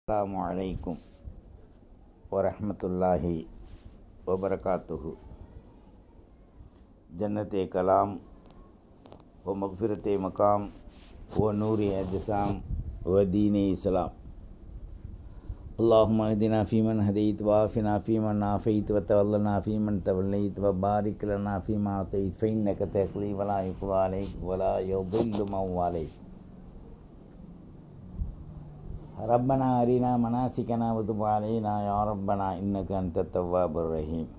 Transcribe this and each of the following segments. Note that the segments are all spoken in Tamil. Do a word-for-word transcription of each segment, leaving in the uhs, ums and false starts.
அஸ்ஸலாமு அலைக்கும் வரஹ்மத்துல்லாஹி வபரகாத்துஹு. ஜன்னத்தே கலாம் வ மக்ஃபிரத்தே மகாம் வ நூரி அஜ்ஸாம் வ தீனே இஸ்லாம். அல்லாஹும்ம ஹ்தினா ஃபீமன் ஹதைத் வ ஆஃபினா ஃபீமன் ஆஃபைத் வ தவல்லனா ஃபீமன் தவல்லைத் வ பாரிக் லனா ஃபீமா அதைத் ஃபஇன்னக தக்லி வ லா யுக்லா அலைக் வ லா யضل மன் வாலைத். ரப்பனா அரினா மனாசிகனா வதுப் அலைனா யா ரப்பனா இன்னக அன்தத் தவ்வாபுர் ரஹீம்.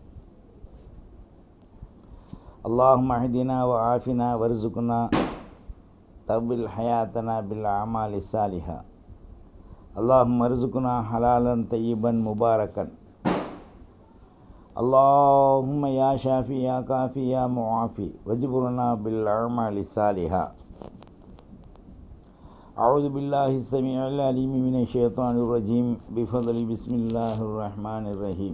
அல்லாஹும்ம ஹ்தினா வ ஆஃபினா வர்ஸுக்னா தவில் ஹயாத்தனா பில் அமாலி ஸாலிஹா. அல்லாஹும்ம அர்ஸுக்னா ஹலாலன் தய்யிபன் முபாரக்கன். அல்லாஹும்ம யா ஷாஃபி யா காஃபி யா முஆஃபி வஜ்புர்னா பில் அமாலி ஸாலிஹா. أعوذ بالله السميع العليم من الشيطان الرجيم بفضل بسم الله الرحمن الرحيم.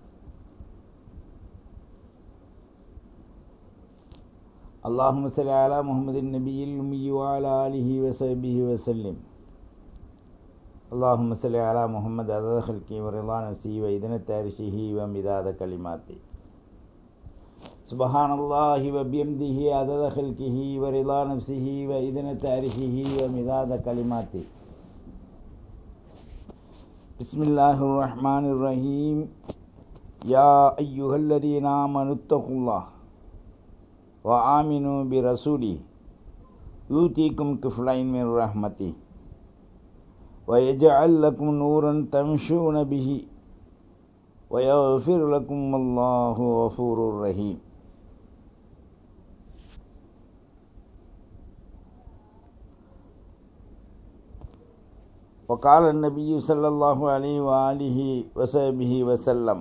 اللهم صل على محمد النبي الأمي وعلى آله وصحبه وسلم. اللهم صل على محمد عدد خلقه ورضا نفسه وإذنة عرشه ومداد كلماته. سبحان الله وبحمده عدد خلقه ورضا نفسه وإذنة عرشه ومداد كلماته. بسم الله الرحمن الرحيم. يا أيها الذين آمنوا اتقوا الله وآمنوا برسوله يؤتيكم كفلين من رحمته ويجعل لكم نورا تمشون به ويغفر لكم الله غفور رحيم. وقال النبي صلى الله عليه وآله وصحبه وسلم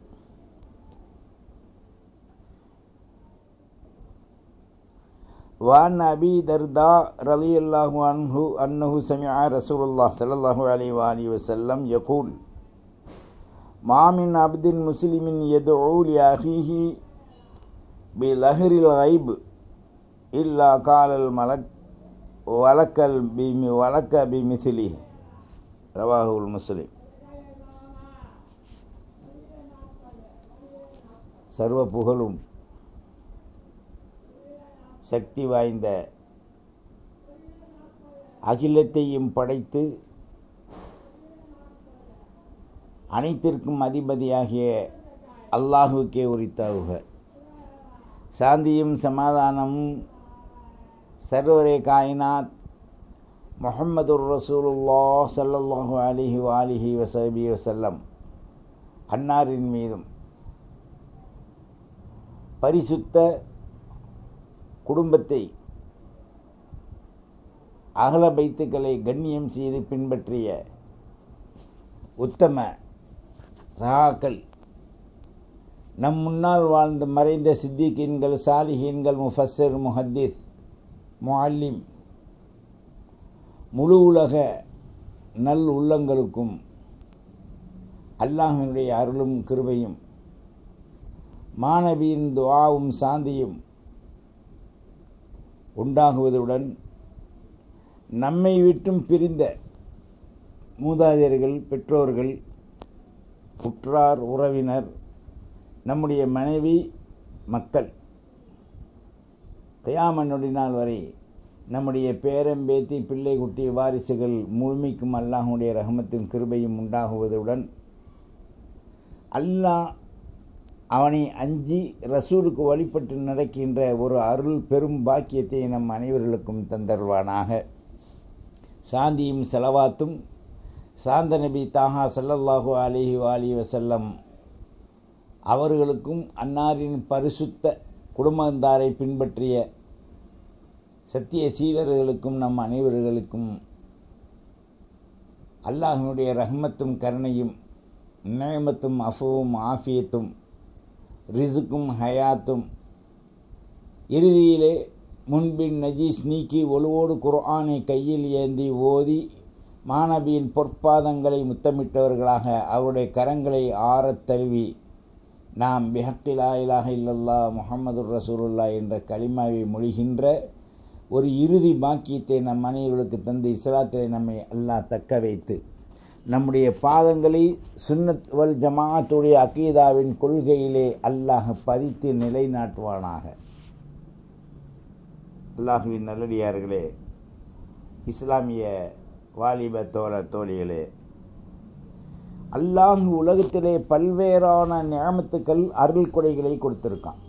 وعن أبي درداء رضي الله عنه أنه سمع رسول الله صلى الله عليه وآله وسلم يقول ما من عبد مسلم يدعو لأخيه بظهر الغيب إلا قال الملك ولك بمثله. ரவாஹுல் முஸ்லிம். சர்வ புகழும் சக்தி வாய்ந்த அகிலத்தையும் படைத்து அனைத்திற்கும் அதிபதியாகிய அல்லாஹுக்கே உரித்தாவுக. சாந்தியும் சமாதானமும் சர்வரே காயினாத் முஹம்மதுர் ரசூலுல்லாஹ் ஸல்லல்லாஹு அலைஹி வஆலிஹி வஸஹ்பிஹி வஸல்லம் அன்னாரின் மீதும் பரிசுத்த குடும்பத்தை அகல பைத்துக்களை கண்ணியம் செய்து பின்பற்றிய உத்தம சஹாக்கள், நம் முன்னால் வாழ்ந்து மறைந்த சித்திகீன்கள், சாலிஹீன்கள், முஃபஸ்ஸிர், முஹத்திஸ், முஅல்லிம், முழு உலக நல் உள்ளங்களுக்கும் அல்லாஹ்வினுடைய அருளும் கிருபையும் மாணவியின் துஆவும் சாந்தியும் உண்டாகுவதுடன் நம்மை விட்டும் பிரிந்த மூதாதையர்கள், பெற்றோர்கள், உற்றார் உறவினர், நம்முடைய மனைவி, மக்கள், கியாமத் நொடி நாள் வரை நம்முடைய பேரம்பேத்தி, பிள்ளை, குட்டி, வாரிசுகள் முழுமைக்கும் அல்லாஹுடைய ரஹமத்தின் கிருபையும் உண்டாகுவதுடன் அல்லாஹ் அவனை அஞ்சி ரசூலுக்கு வழிபட்டு நடக்கின்ற ஒரு அருள் பெரும் பாக்கியத்தை நம் அனைவர்களுக்கும் தந்தருவானாக. சாந்தியும் செலவாத்தும் சாந்த நபி தாஹா ஸல்லல்லாஹு அலைஹி வஆலிஹி வஸல்லம் அவர்களுக்கும் அன்னாரின் பரிசுத்த குடும்பத்தாரை பின்பற்றிய சத்திய சீலர்களுக்கும் நம் அனைவர்களுக்கும் அல்லாஹ்வினுடைய ரஹ்மத்தும் கருணையும் நிஅமத்தும் அஃபுவும் ஆஃபியத்தும் ரிசுக்கும் ஹயாத்தும் இறுதியிலே முன்பின் நஜீஸ் நீக்கி ஒழுவோடு குர்ஆனை கையில் ஏந்தி ஓதி மாணவியின் பொற்பாதங்களை முத்தமிட்டவர்களாக அவருடைய கரங்களை ஆறத் தழுவி நாம் பிஹக்கி லா இலாஹ இல்லல்லாஹ் முஹம்மதுர் ரசூலுல்லாஹ் என்ற கலிமாவை மொழிகின்ற ஒரு இறுதி பாக்கியத்தை நம் அனைவர்களுக்கு தந்து இஸ்லாத்திலே நம்மை அல்லாஹ் தக்க வைத்து நம்முடைய பாதங்களை சுன்னத் வல் ஜமாஅத்துடைய அகீதாவின் கொள்கையிலே அல்லாஹ் பதித்து நிலைநாட்டுவானாக. அல்லாஹுவின் நல்லடியார்களே, இஸ்லாமிய வாலிப தோழ தோழிகளே, அல்லாஹ் உலகத்திலே பல்வேறான நியமத்துக்கள் அருள் கொடைகளை கொடுத்திருக்கான்.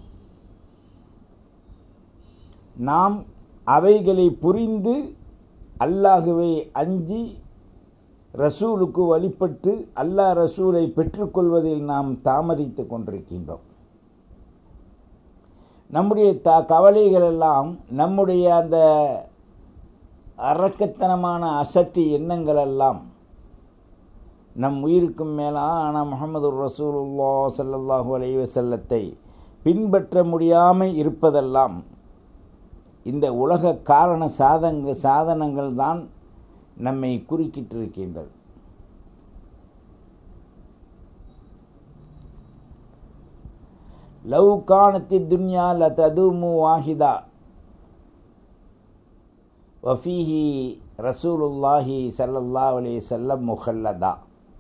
நாம் அவைகளை புரிந்து அல்லாஹுவை அஞ்சி ரசூலுக்கு வழிபட்டு அல்லாஹ் ரசூலை பெற்றுக்கொள்வதில் நாம் தாமதித்து கொண்டிருக்கின்றோம். நம்முடைய த கவலைகள் எல்லாம் நம்முடைய அந்த அரக்கத்தனமான அசட்டி எண்ணங்கள் எல்லாம் நம் உயிருக்கும் மேலான முஹம்மது ரசூலுல்லாஹ் ஸல்லல்லாஹு அலைஹி வஸல்லத்தை பின்பற்ற முடியாமல் இருப்பதெல்லாம் இந்த உலக காரண சாதங்க சாதனங்கள் தான் நம்மை குறுக்கிட்டிருக்கின்றது. லவ் கானத்தி துன்யா லததுமு வாஹிதா வஃபீஹி ரசூலுல்லாஹி ஸல்லல்லாஹு அலைஹி வஸல்லம் முஹல்லதா.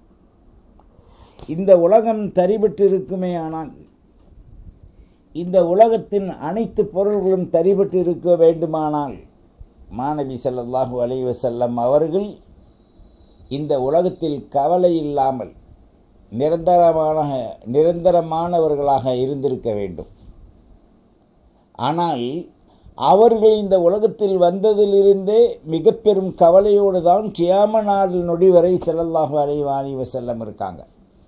இந்த உலகம் தரிபட்டிருக்குமே ஆனால் இந்த உலகத்தின் அனைத்து பொருள்களும் தரிபட்டு இருக்க வேண்டுமானால் மாநபி ஸல்லல்லாஹு அலைஹி வஸல்லம் அவர்கள் இந்த உலகத்தில் கவலை இல்லாமல் நிரந்தரமான நிரந்தரமானவர்களாக இருந்திருக்க வேண்டும். ஆனால் அவர்கள் இந்த உலகத்தில் வந்ததிலிருந்தே மிக பெரும் கவலையோடு தான் கியாம நாள் நொடி வரை ஸல்லல்லாஹு அலைஹி வஸல்லம் இருக்காங்க.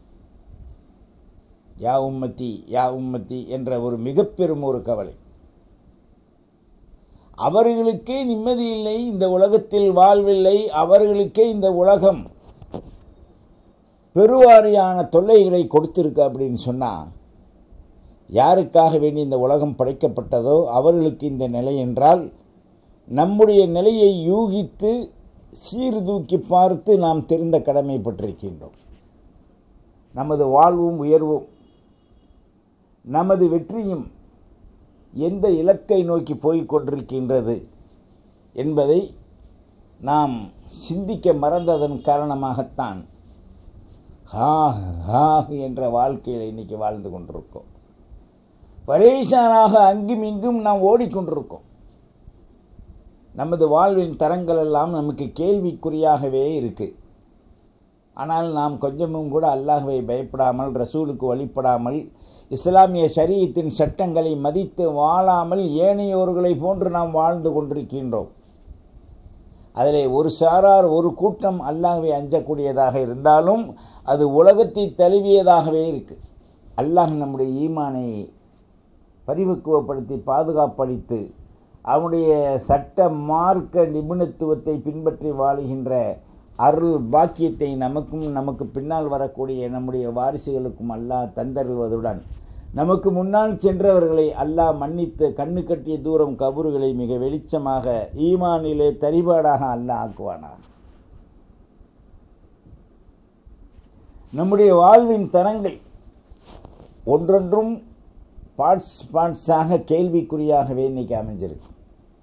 யா உம்மத்தி யா உம்மத்தி என்ற ஒரு மிக பெரும் ஒரு கவலை. அவர்களுக்கே நிம்மதி இல்லை, இந்த உலகத்தில் வாழ்வில்லை, அவர்களுக்கே இந்த உலகம் பெருவாரியான தொல்லைகளை கொடுத்திருக்கு அப்படின்னு சொன்னால், யாருக்காக வேண்டி இந்த உலகம் படைக்கப்பட்டதோ அவர்களுக்கு இந்த நிலை என்றால், நம்முடைய நிலையை யூகித்து சீர்தூக்கி பார்த்து நாம் தெரிந்த கடமைப்பட்டிருக்கின்றோம். நமது வாழ்வும் உயர்வும் நமது வெற்றியும் எந்த இலக்கை நோக்கி போய்க் கொண்டிருக்கின்றது என்பதை நாம் சிந்திக்க மறந்ததன் காரணமாகத்தான் ஹா ஹா என்ற வாழ்க்கையில் இன்னைக்கு வாழ்ந்து கொண்டிருக்கோம். பரேஷானாக அங்கும் இங்கும் நாம் ஓடிக்கொண்டிருக்கோம். நமது வாழ்வின் தரங்கள் எல்லாம் நமக்கு கேள்விக்குறியாகவே இருக்கு. ஆனால் நாம் கொஞ்சமும் கூட அல்லாஹ்வை பயப்படாமல், ரசூலுக்கு வழிபடாமல், இஸ்லாமிய ஷரீஅத்தின் சட்டங்களை மதித்து வாழாமல் ஏனையோர்களை போன்று நாம் வாழ்ந்து கொண்டிருக்கின்றோம். அதிலே ஒரு சாரார் ஒரு கூட்டம் அல்லாஹ்வை அஞ்சக்கூடியதாக இருந்தாலும் அது உலகத்தை தழுவியதாகவே இருக்கு. அல்லாஹ் நம்முடைய ஈமானை பரிபக்குவப்படுத்தி பாதுகாப்பளித்து அவனுடைய சட்ட மார்க்க நிபுணத்துவத்தை பின்பற்றி வாழுகின்ற அருள் பாக்கியத்தை நமக்கும் நமக்கு பின்னால் வரக்கூடிய நம்முடைய வாரிசுகளுக்கும் அல்லாஹ் தந்தருள்வதுடன் நமக்கு முன்னால் சென்றவர்களை அல்லாஹ் மன்னித்து கண்ணு கட்டிய தூரம் கபறுகளை மிக வெளிச்சமாக ஈமானிலே தரிபாடாக அல்லாஹ் ஆக்குவானாக. நம்முடைய வாழ்வின் தரங்கள் ஒன்றொன்றும் பார்ட்ஸ் பார்ட்ஸாக கேள்விக்குறியாகவே இன்னைக்கு அமைஞ்சிருக்கு.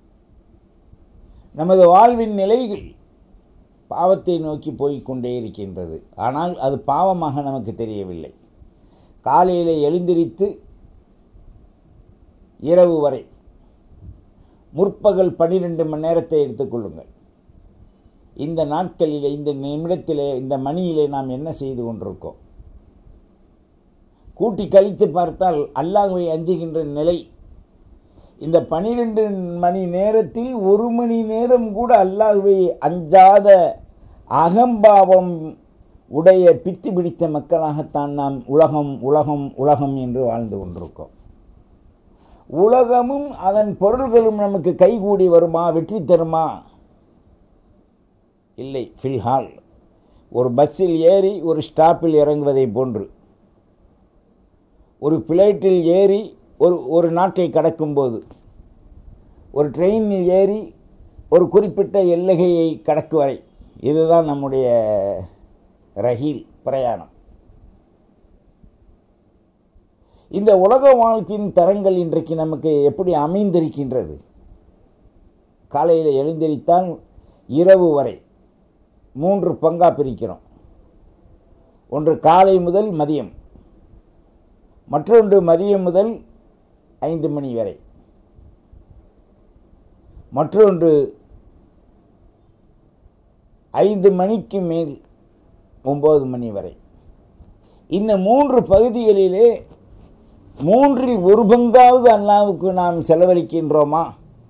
நமது வாழ்வின் நிலைகள் பாவத்தை நோக்கி போய்கொண்டே இருக்கின்றது. ஆனால் அது பாவமாக நமக்கு தெரியவில்லை. காலையில் எழுந்திரித்து இரவு வரை முற்பகல் பன்னிரெண்டு மணி நேரத்தை எடுத்துக்கொள்ளுங்கள். இந்த நாட்களிலே, இந்த நிமிடத்திலே, இந்த மணியிலே நாம் என்ன செய்து கொண்டிருக்கோம்? கூட்டி கழித்து பார்த்தால் அல்லாஹ்வை அஞ்சுகின்ற நிலை. இந்த பனிரெண்டு மணி நேரத்தில் ஒரு மணி நேரம் கூட அல்லாஹ்வை அஞ்சாத அகம்பாவம் உடைய பித்து பிடித்த மக்களாகத்தான் நாம் உலகம் உலகம் உலகம் என்று வாழ்ந்து கொண்டிருக்கோம். உலகமும் அதன் பொருள்களும் நமக்கு கைகூடி வருமா, வெற்றி தருமா? இல்லை. ஃபில்ஹால் ஒரு பஸ்ஸில் ஏறி ஒரு ஸ்டாப்பில் இறங்குவதை போன்று, ஒரு பிளைட்டில் ஏறி ஒரு ஒரு நாட்டை கடக்கும்போது, ஒரு ட்ரெயினில் ஏறி ஒரு குறிப்பிட்ட எல்லையை கடக்கும் வரை, இதுதான் நம்முடைய ரஹீல் பிரயாணம். இந்த உலக வாழ்க்கையின் தரங்கள் இன்றைக்கு நமக்கு எப்படி அமைந்திருக்கின்றது? காலையில் எழுந்திரித்தால் இரவு வரை மூன்று பங்கா பிரிக்கிறோம். ஒன்று காலை முதல் மதியம், மற்றொன்று மதியம் முதல் ஐந்து மணி வரை, மற்றொன்று ஐந்து மணிக்கு மேல் ஒன்பது மணி வரை. இந்த மூன்று பகுதிகளிலே மூன்றில் ஒரு பங்காவது அல்லாஹ்வுக்கு நாம் செலவழிக்கின்றோமா?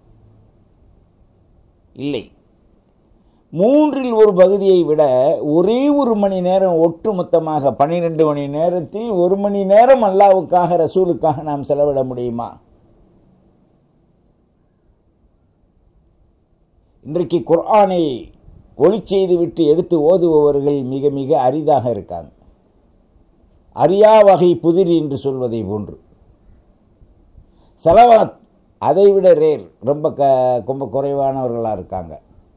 இல்லை. மூன்றில் ஒரு பகுதியை விட ஒரே ஒரு மணி நேரம், ஒட்டுமொத்தமாக பன்னிரெண்டு மணி நேரத்தில் ஒரு மணி நேரம் அல்லாஹ்வுக்காக, ரசூலுக்காக நாம் செலவிட முடியுமா? இன்றைக்கு குர்ஆனை ஒளி செய்து விட்டு எடுத்து ஓதுபவர்கள் மிக மிக அரிதாக இருக்காங்க. அரியா வகை புதிர் என்று சொல்வதை போன்று. சலவாத் அதைவிட ரேர், ரொம்ப க ரொம்ப குறைவானவர்களாக இருக்காங்க.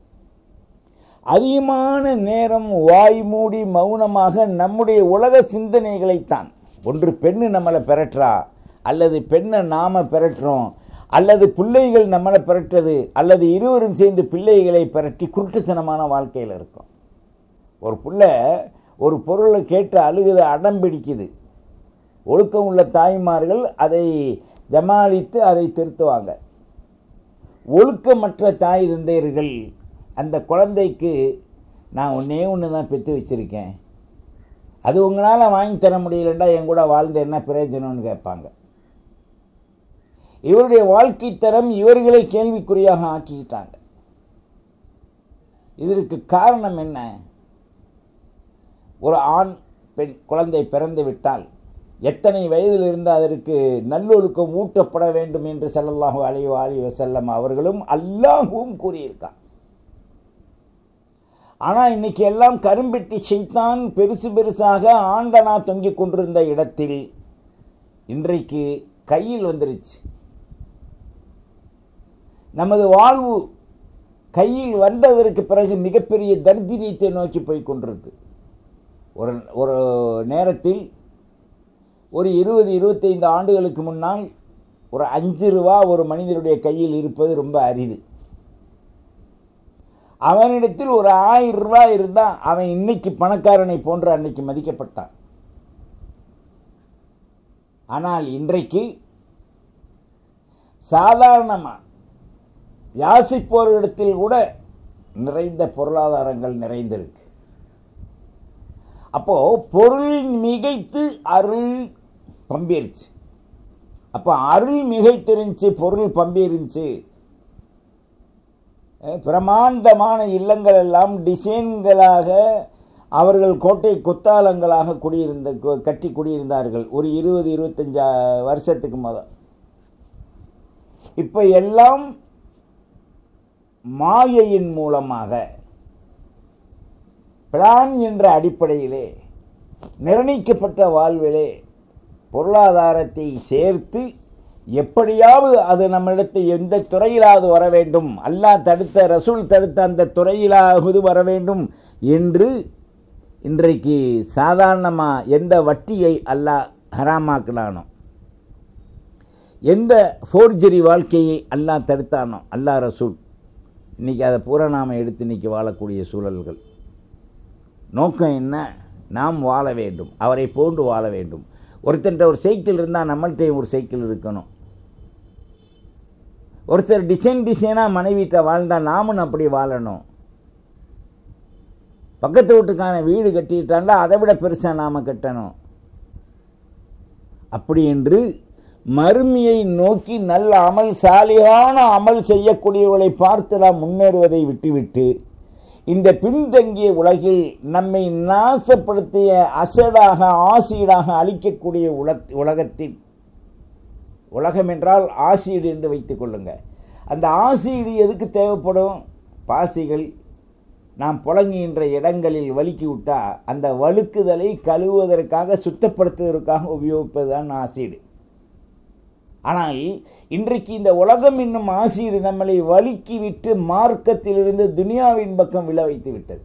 அதிகமான நேரம் வாய் மூடி மௌனமாக நம்முடைய உலக சிந்தனைகளைத்தான், ஒன்று பெண்ணு நம்மளை பெறற்றா, அல்லது பெண்ணை நாம பெறற்றோம், அல்லது பிள்ளைகள் நம்மளை பெறற்றது, அல்லது இருவரும் சேர்ந்து பிள்ளைகளை பெறட்டி குருட்டுத்தனமான வாழ்க்கையில் இருக்கும். ஒரு பிள்ளை ஒரு பொருளை கேட்டு அழுகுது, அடம் பிடிக்குது. ஒழுக்கம் உள்ள தாய்மார்கள் அதை ஜமாளித்து அதை திருத்துவாங்க. ஒழுக்கமற்ற தாய் தந்தையர்கள் அந்த குழந்தைக்கு நான் ஒன்றே ஒன்று தான் பெற்று வச்சுருக்கேன், அது உங்களால் வாங்கி தர முடியலண்டா என் கூட வாழ்ந்த என்ன பிரயோஜனம்னு கேட்பாங்க. இவருடைய வாழ்க்கை தரம் இவர்களை கேள்விக்குறியாக ஆக்கிக்கிட்டாங்க. இதற்கு காரணம் என்ன? ஒரு ஆண் பெண் குழந்தை பிறந்து விட்டால் எத்தனை வயதில் இருந்து அதற்கு நல்லொழுக்கம் ஊட்டப்பட வேண்டும் என்று ஸல்லல்லாஹு அலைஹி வஸல்லம் அவர்களும் அல்லாஹ்வும் கூறியிருக்கார். ஆனால் இன்னைக்கு எல்லாம் கரும்பெட்டி ஷைத்தான் பெருசு பெருசாக ஆண்டனா தொங்கிக் கொண்டிருந்த இடத்தில் இன்றைக்கு கையில் வந்துருச்சு. நமது வாழ்வு கையில் வந்ததற்கு பிறகு மிகப்பெரிய தரித்திரியத்தை நோக்கி போய் கொண்டிருக்கு. ஒரு ஒரு நேரத்தில் ஒரு இருபது இருபத்தைந்து ஆண்டுகளுக்கு முன்னால் ஒரு அஞ்சு ரூபா ஒரு மனிதனுடைய கையில் இருப்பது ரொம்ப அரிது. அவனிடத்தில் ஒரு ஆயிரம் ரூபாய் இருந்தால் அவன் இன்னைக்கு பணக்காரனை போன்று அன்னைக்கு மதிக்கப்பட்டான். ஆனால் இன்றைக்கு சாதாரணமாக யாசிப்போரிடத்தில் கூட நிறைந்த பொருளாதாரங்கள் நிறைந்திருக்கு. அப்போ பொருள் மிகைத்து அருள் பம்பிருச்சு. அப்போ அருள் மிகைத்திருந்துச்சு, பொருள் பம்பிருந்துச்சு. பிரமாண்டமான இல்லங்கள் எல்லாம் டிசைன்களாக அவர்கள் கோட்டை கொத்தாலங்களாக குடியிருந்த கட்டி குடியிருந்தார்கள் ஒரு இருபது இருபத்தஞ்சு வருஷத்துக்கு முதல். இப்போ எல்லாம் மாயையின் மூலமாக பிளான் என்ற அடிப்படையிலே நிர்ணயிக்கப்பட்ட வாழ்விலே பொருளாதாரத்தை சேர்த்து எப்படியாவது அது நம்மிடத்தை எந்த துறையிலாவது வர வேண்டும், அல்லாஹ் தடுத்த ரசூல் தடுத்த அந்த துறையிலாவது வர வேண்டும் என்று இன்றைக்கு சாதாரணமாக எந்த வட்டியை அல்லாஹ் ஹராமாக்கினானோ, எந்த ஃபோர்ஜரி வாழ்க்கையை அல்லாஹ் தடுத்தானோ அல்லாஹ் ரசூல், இன்றைக்கி அதை பூரா நாம் எடுத்து இன்றைக்கி வாழக்கூடிய சூழல்கள். நோக்கம் என்ன? நாம் வாழ வேண்டும், அவரை போன்று வாழ வேண்டும். ஒருத்தன்ட்ட ஒரு சைக்கிள் இருந்தால் நம்மள்கிட்ட ஒரு சைக்கிள் இருக்கணும். ஒருத்தர் டிசைன் டிசைனாக மனைவிட்ட வாழ்ந்தால் நாமும் அப்படி வாழணும். பக்கத்து வீட்டுக்கான வீடு கட்டிட்டாண்டா அதை விட பெருசாக நாம் கட்டணும். அப்படி என்று மறுமையை நோக்கி நல்ல அமல், சாலியான அமல் செய்யக்கூடியவர்களை பார்த்து நாம் முன்னேறுவதை விட்டுவிட்டு இந்த பின்தங்கிய உலகில் நம்மை நாசப்படுத்திய அசடாக ஆசிடாக அழிக்கக்கூடிய உல உலகத்தில், உலகம் என்றால் ஆசிடு என்று வைத்துக் கொள்ளுங்க. அந்த ஆசிடு எதுக்கு தேவைப்படும்? பாசிகள் நாம் புழங்குகின்ற இடங்களில் வழுக்கி விட்டால் அந்த வழுக்குதலை கழுவுவதற்காக, சுத்தப்படுத்துவதற்காக உபயோகிப்பது தான் ஆசிடு. ஆனால் இன்றைக்கு இந்த உலகம் என்னும் ஆசிடு நம்மளை வழுக்கி விட்டு மார்க்கத்திலிருந்து துனியாவின் பக்கம் விழ வைத்து விட்டது.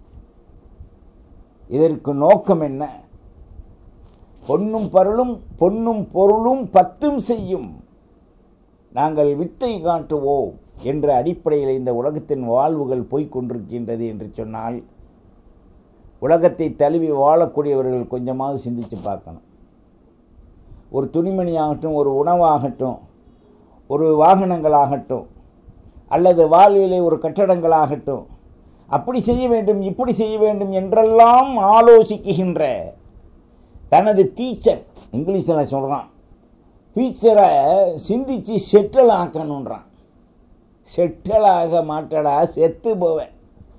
இதற்கு நோக்கம் என்ன? பொன்னும் பொருளும் பொன்னும் பொருளும் பத்தும் செய்யும், நாங்கள் வித்தை காட்டுவோம் என்ற அடிப்படையில் இந்த உலகத்தின் வாழ்வுகள் போய்கொண்டிருக்கின்றது என்று சொன்னால் உலகத்தை தழுவி வாழக்கூடியவர்கள் கொஞ்சமாவது சிந்தித்து பார்க்கணும். ஒரு துணிமணி ஆகட்டும், ஒரு உணவாகட்டும், ஒரு வாகனங்களாகட்டும், அல்லது வாழ்விலே ஒரு கட்டடங்களாகட்டும், அப்படி செய்ய வேண்டும் இப்படி செய்ய வேண்டும் என்றெல்லாம் ஆலோசிக்கின்ற தனது டீச்சர், இங்கிலீஷில் சொல்கிறான், டீச்சரை சிந்தித்து செட்டில் ஆக்கணுன்றான். செட்டிலாக மாட்டடா, செத்து போவேன்.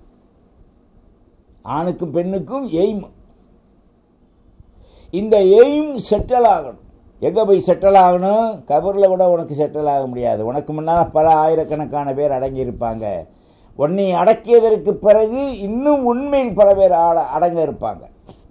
ஆணுக்கும் பெண்ணுக்கும் எய்ம். இந்த எய்ம் செட்டில் ஆகணும். எங்கே போய் செட்டில் ஆகணும்? கபரில் கூட உனக்கு செட்டில் ஆக முடியாது. உனக்கு முன்னால் பல ஆயிரக்கணக்கான பேர் அடங்கியிருப்பாங்க. உன்னை அடக்கியதற்கு பிறகு இன்னும் உண்மையில் பல பேர் அட அடங்க இருப்பாங்க.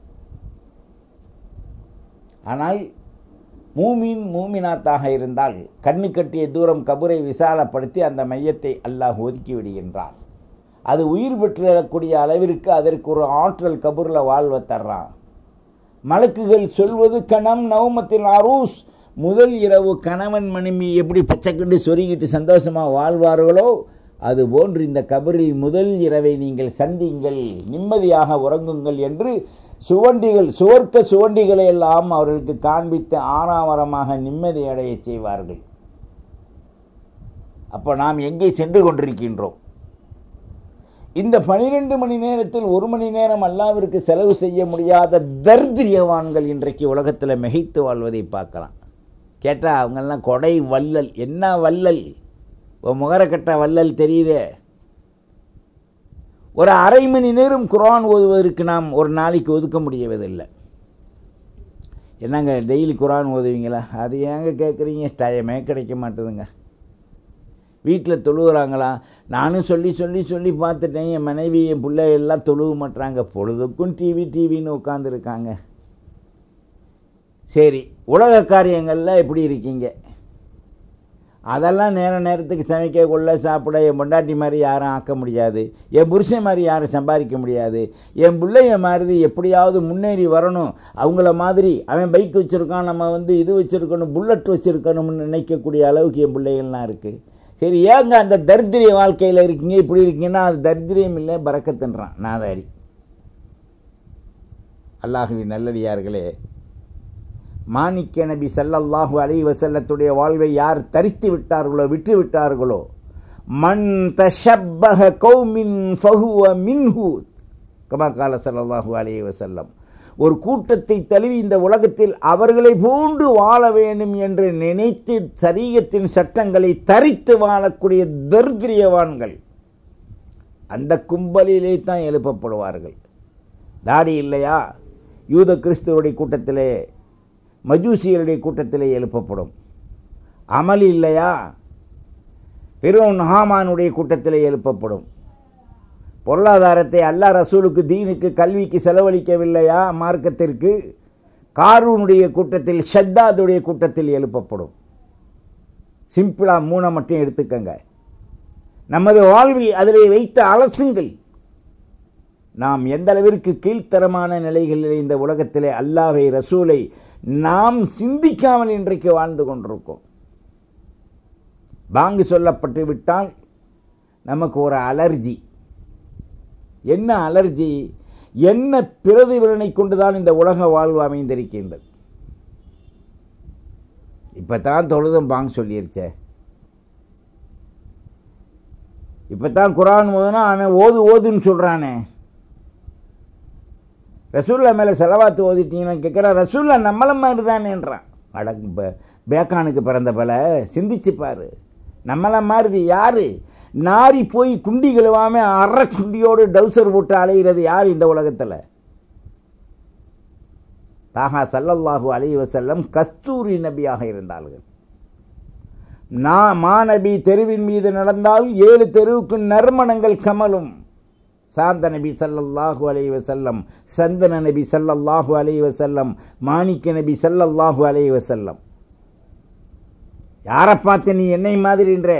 ஆனால் மூமின் மூமினாத்தாக இருந்தால் கண்ணு கட்டிய தூரம் கபரை விசாலப்படுத்தி அந்த மையத்தை அல்லாஹ் ஒதுக்கி விடுகின்றான். அது உயிர் பெற்றக்கூடிய அளவிற்கு அதற்கு ஒரு ஆற்றல் கபூரில் வாழ்வ தர்றான். மலக்குகள் சொல்வது கணம் நவமத்தில் அரூஸ், முதல் இரவு கணவன் மனைவி எப்படி பச்சைக்கண்டு சொருகிட்டு சந்தோஷமாக வாழ்வார்களோ அதுபோன்று இந்த கபரில் முதல் இரவை நீங்கள் சந்திங்கள், நிம்மதியாக உறங்குங்கள் என்று சுவண்டிகள், சுவர்க்க சுவண்டிகளை எல்லாம் அவர்களுக்கு காண்பித்து ஆறாவரமாக நிம்மதி அடைய செய்வார்கள். அப்போ நாம் எங்கே சென்று கொண்டிருக்கின்றோம்? இந்த பனிரெண்டு மணி நேரத்தில் ஒரு மணி நேரம் அல்லாவிற்கு செலவு செய்ய முடியாத தர்திரியவான்கள் இன்றைக்கு உலகத்தில் மிகைத்து வாழ்வதை பார்க்கலாம். கேட்டால் அவங்கெல்லாம் கொடை வள்ளல். என்ன வள்ளல்? முகரக்கட்ட வள்ளல் தெரியுதே. ஒரு அரை மணி நேரம் குர்ஆன் ஓதுவதற்கு நாம் ஒரு நாளைக்கு ஒதுக்க முடியவதில்லை. என்னங்க டெய்லி குர்ஆன் ஓதுவீங்களா? அது ஏங்க கேட்குறீங்க? டைமே கிடைக்க மாட்டுதுங்க. வீட்டில் தொழுகிறாங்களா? நானும் சொல்லி சொல்லி சொல்லி பார்த்துட்டேன். என் மனைவி என் பிள்ளை எல்லாம் தொழுக மாட்டுறாங்க. பொழுதுக்கும் டிவி டிவின்னு உட்காந்துருக்காங்க. சரி, உலக காரியங்களில் எப்படி இருக்கீங்க? அதெல்லாம் நேர நேரத்துக்கு சமைக்க கொள்ள சாப்பிட என் பொண்டாட்டி மாதிரி யாரும் ஆக்க முடியாது. என் புருஷன் மாதிரி யாரும் சம்பாதிக்க முடியாது. என் பிள்ளைய மாதிரி எப்படியாவது முன்னேறி வரணும். அவங்கள மாதிரி அவன் பைக் வச்சுருக்கான், நம்ம வந்து இது வச்சுருக்கணும், புல்லட் வச்சுருக்கணும்னு நினைக்கக்கூடிய அளவுக்கு என் பிள்ளைகள்லாம் இருக்குது. சரி, ஏங்க அந்த தரித்திரிய வாழ்க்கையில் இருக்கீங்க, இப்படி இருக்கீங்கன்னா அது தரித்திரியம் இல்லை, பரக்கத்துன்றான் நாதாரி. அல்லாஹுவின் நல்லடியார்களே, மாணிக்க நபி ஸல்லல்லாஹு அலைஹி வஸல்லத்துடைய வாழ்வை யார் தரித்து விட்டார்களோ, விட்டு விட்டார்களோ, மன் தஷப்பஹ கௌமின் ஃபஹுவ மின்ஹு கமா கால ஸல்லல்லாஹு அலைஹி வஸல்லம். ஒரு கூட்டத்தை தழுவி இந்த உலகத்தில் அவர்களை போன்று வாழ வேண்டும் என்று நினைத்து சரீயத்தின் சட்டங்களை தரித்து வாழக்கூடிய தரித்திரியவான்கள் அந்த கும்பலிலே தான் எழுப்பப்படுவார்கள். தாடி இல்லையா? யூத கிறிஸ்துவருடைய கூட்டத்திலே, மஜூசியருடைய கூட்டத்திலே எழுப்பப்படும். அமல் இல்லையா? ஃபிரௌன் ஹாமானுடைய கூட்டத்திலே எழுப்பப்படும். பொருளாதாரத்தை அல்லாஹ் ரசூலுக்கு, தீனுக்கு, கல்விக்கு செலவழிக்கவில்லையா? மார்க்கத்திற்கு. காரூனுடைய கூட்டத்தில், ஷத்தாதுடைய கூட்டத்தில் எழுப்பப்படும். சிம்பிளாக மூணை மட்டும் எடுத்துக்கங்க. நமது வாழ்வில் அதிலே வைத்த அலசுங்கள். நாம் எந்த அளவிற்கு கீழ்த்தரமான நிலைகளில் இந்த உலகத்திலே அல்லாஹ்வை, ரசூலை நாம் சிந்திக்காமல் இன்றைக்கு வாழ்ந்து கொண்டிருக்கோம். பாங்கு சொல்லப்பட்டு விட்டால் நமக்கு ஒரு அலர்ஜி. என்ன அலர்ஜி? என்ன பிரதிபலனை கொண்டுதான் இந்த உலக வாழ்வு அமைந்திருக்கின்றது. இப்போ தான் தொழுதும் பாங்கு சொல்லிருச்சே, இப்போ தான் குர்ஆன் ஓதுனா அவன் ஓது ஓதுன்னு சொல்கிறானே. ரசூல்லா மேலே செலவாத்து ஓதிட்டீங்கன்னு கேட்குறா. ரசூல்லா நம்மள மாதிரி தானேன்றான். அட பேக்கானுக்கு பிறந்த பல சிந்திச்சுப்பார். நம்மள மாதிரி யார்? நாரி போய் குண்டி கழுவாமல் அரை குண்டியோடு டவுசர் போட்டு அலைகிறது யார் இந்த உலகத்தில்? தாஹா ஸல்லல்லாஹு அலைஹி வஸல்லம் கஸ்தூரி நபியாக இருந்தார்கள். நான் மாநபி தெருவின் மீது நடந்தால் ஏழு தெருவுக்கு நறுமணங்கள் கமலும். சாந்த நபி ஸல்லல்லாஹு அலைஹி வஸல்லம், சந்தன நபி ஸல்லல்லாஹு அலைஹி வஸல்லம், மாணிக்க நபி ஸல்லல்லாஹு அலைஹி வஸல்லம். யாரை பார்த்து நீ என்னை மாதிரின்ற?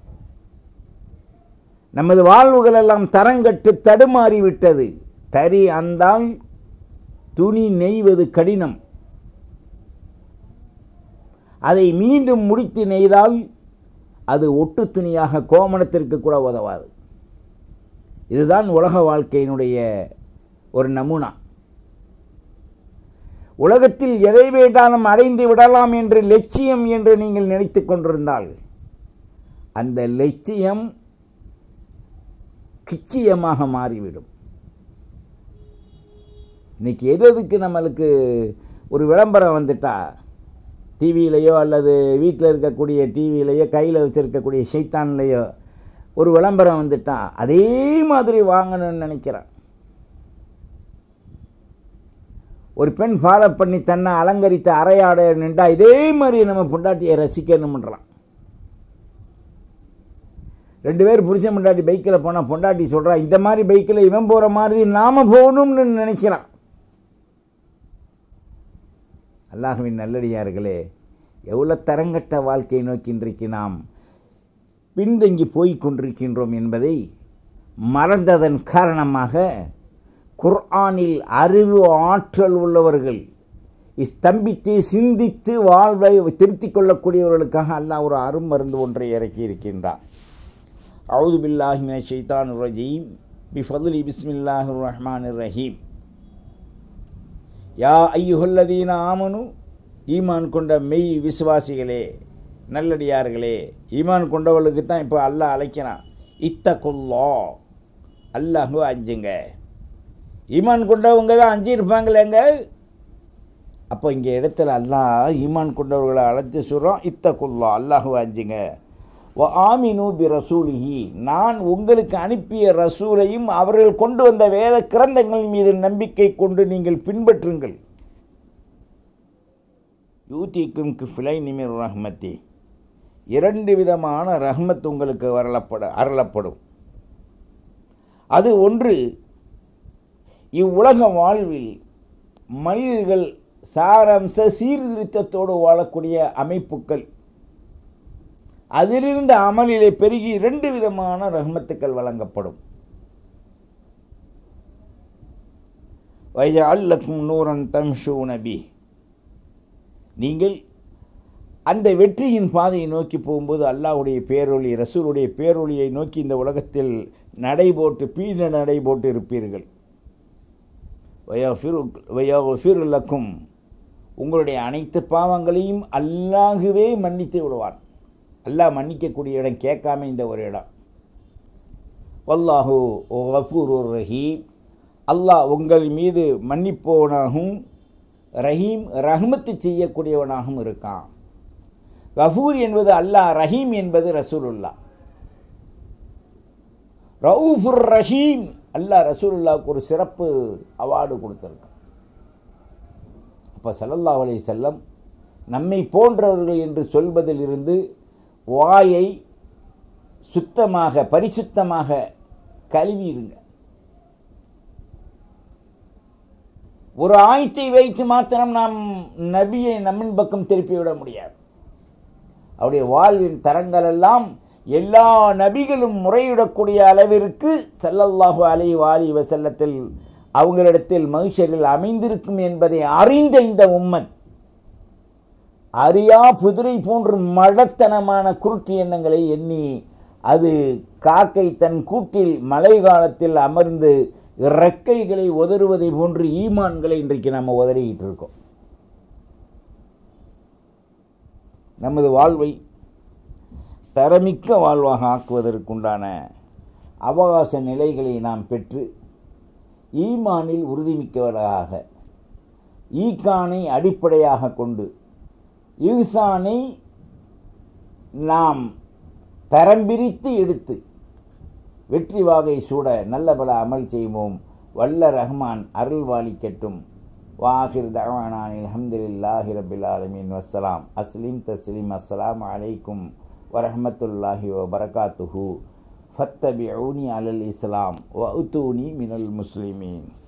நமது வாழ்வுகள் எல்லாம் தரங்கட்டு தடுமாறி விட்டது. தறி அந்தால் துணி நெய்வது கடினம். அதை மீண்டும் முடித்து நெய்தால் அது ஒட்டு துணியாக கோமணத்திற்கு கூட உதவாது. இதுதான் உலக வாழ்க்கையினுடைய ஒரு நமூனா. உலகத்தில் எதை வேண்டாலும் அடைந்து விடலாம் என்று லட்சியம் என்று நீங்கள் நினைத்து கொண்டிருந்தால் அந்த லட்சியம் கிச்சியமாக மாறிவிடும். இன்னைக்கு எது எதுக்கு நம்மளுக்கு ஒரு விளம்பரம் வந்துட்டா டிவியிலையோ அல்லது வீட்டில் இருக்கக்கூடிய டிவியிலையோ கையில் வச்சுருக்கக்கூடிய ஷைத்தான்லேயோ ஒரு விளம்பரம் வந்துட்டா அதே மாதிரி வாங்கணும்னு நினைக்கிறான். ஒரு பெண் ஃபாலோ பண்ணி தன்னை அலங்கரித்த அரையாடை நின்றா இதே மாதிரி நம்ம பொண்டாட்டியை ரசிக்கணும்ன்றான். ரெண்டு பேர் புருஷன் பொண்டாட்டி பைக்கில் போனால் பொண்டாட்டி சொல்கிறா இந்த மாதிரி பைக்கில் இவன் போகிற மாதிரி நாம் போகணும்னு நினைக்கிறான். அல்லாஹ்வின் நல்லடியார்களே, எவ்வளோ தரங்கட்ட வாழ்க்கையை நோக்கி இன்றைக்கு நாம் பின்தங்கி போய் கொண்டிருக்கின்றோம் என்பதை மறந்ததன் காரணமாக குர்ஆனில் அறிவு ஆற்றல் உள்ளவர்கள் ஸ்தம்பித்து சிந்தித்து வாழ்வை திருத்திக் கொள்ளக்கூடியவர்களுக்காக அல்லாஹ் ஒரு அருமருந்து ஒன்றை இறக்கி இருக்கின்றார். அஊது பில்லாஹி மினஷ் ஷைத்தானிர் ரஜீம் பிஃபத்லி பிஸ்மில்லாஹிர் ரஹ்மானிர் ரஹீம். யா ஐயுஹல்லதீன ஆமனு, ஈமான் கொண்ட மெய் விசுவாசிகளே, நல்லடியார்களே, ஈமான் கொண்டவர்களுக்கு தான் இப்போ அல்லாஹ் அழைக்கிறான். இத்தகுல்லாஹ், அல்லாஹ்வை அஞ்சுங்க. ஈமான் கொண்டவங்க தான் அஞ்சு இருப்பாங்களேங்க. அப்போ இங்கே இடத்துல அல்லாஹ் ஈமான் கொண்டவர்களை அழைச்சி சொல்கிறோம், இத்தகுல்லாஹ், அல்லாஹ்வை அஞ்சுங்க. வ ஆமினு பி ரசூலிஹி, நான் உங்களுக்கு அனுப்பிய ரசூலையும் அவர்கள் கொண்டு வந்த வேத கிரந்தங்கள் மீது நம்பிக்கை கொண்டு நீங்கள் பின்பற்றுங்கள். யூதிக்கும் கிஃப்லைனி மிர் ரஹ்மத்தி, இரண்டு விதமான ரஹ்மத் உங்களுக்கு வரலப்பட அருளப்படும். அது ஒன்று, இவ்வுலக வாழ்வில் மனிதர்கள் சாரம்ச சீர்திருத்தத்தோடு வாழக்கூடிய அமைப்புகள், அதிலிருந்து அமலிலே பெருகி இரண்டு விதமான ரஹ்மத்துக்கள் வழங்கப்படும். வயஜஅல் லக்கும் நூரன் தம்ஷூன பிஹி, நீங்கள் அந்த வெற்றியின் பாதையை நோக்கி போகும்போது அல்லாஹ்வுடைய பேரொளி, ரசூலுடைய பேரொளியை நோக்கி இந்த உலகத்தில் நடைபோட்டு பீட நடைபோட்டு இருப்பீர்கள். வயஃபிரு லக்கும், உங்களுடைய அனைத்து பாவங்களையும் அல்லாஹ்வே மன்னித்து விடுவான். அல்லாஹ் மன்னிக்கக்கூடிய இடம் கேட்காம இந்த ஒரு இடம். வல்லாஹு கஃபூருர் ரஹீம், அல்லாஹ் உங்கள் மீது மன்னிப்பவனாகவும் ரஹீம் ரஹ்மத்து செய்யக்கூடியவனாகவும் இருக்கான். கஃபூர் என்பது அல்லாஹ், ரஹீம் என்பது ரசூலுல்லாஹ். ரவுஃபுர் ரஹீம், அல்லாஹ் ரசூலுல்லாஹ்வுக்கு ஒரு சிறப்பு அவார்டு கொடுத்துருக்கான். அப்போ ஸல்லல்லாஹு அலைஹி வஸல்லம் நம்மை போன்றவர்கள் என்று சொல்வதிலிருந்து வாயை சுத்தமாக பரிசுத்தமாக கழுவிடுங்க. ஒரு ஆயத்தை வைத்து மாத்திரம் நாம் நபியை நம்மின் பக்கம் திருப்பிவிட முடியாது. அவருடைய வாழ்வின் தரங்கள் எல்லாம் எல்லா நபிகளும் முறையிடக்கூடிய அளவிற்கு ஸல்லல்லாஹு அலைஹி வஸல்லத்தில் அவங்களிடத்தில் மகிஷரில் அமைந்திருக்கும் என்பதை அறிந்த இந்த உம்மத் அறியா புதிரை போன்று மடத்தனமான குருட்டு எண்ணங்களை எண்ணி அது காக்கை தன் கூட்டில் மழை காலத்தில் அமர்ந்து இறக்கைகளை உதறுவதை போன்று ஈமான்களை இன்றைக்கு நம்ம உதறிக்கிட்டு இருக்கோம். நமது வாழ்வை தரமிக்க வாழ்வாக ஆக்குவதற்குண்டான அவகாச நிலைகளை நாம் பெற்று ஈமானில் உறுதிமிக்கவர்களாக, ஈகானை அடிப்படையாக கொண்டு ஈசானை நாம் தரம்பிரித்து எடுத்து வெற்றி வாகை சூட நல்ல பல அமல் செய்வோம். வல்ல ரஹ்மான் அருள்வாளிக்கட்டும். வாஹிர் தஅவானானில் அல்ஹம்துலில்லாஹி ரப்பில் ஆலமீன். வஸ்ஸலாம். அஸ்லிம் தஸ்லீம். அஸ்ஸலாமு அலைக்கும் வரஹ்மத்துல்லாஹி வபரகாத்துஹு. ஃபத்தபிஊனி அலல் இஸ்லாம் வ உத்தூனி மினல் முஸ்லிமீன்.